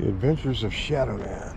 The Adventures of Shadow Man.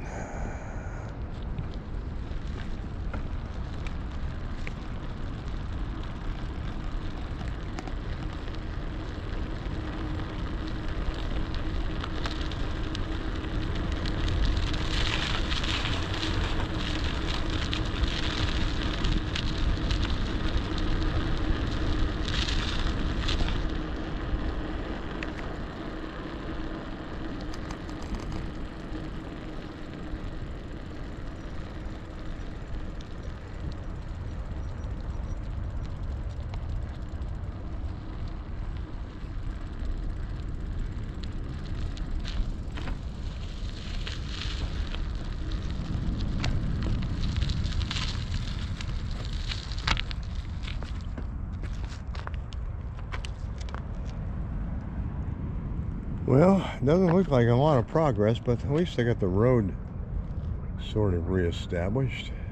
Well, it doesn't look like a lot of progress, but at least I got the road sort of reestablished.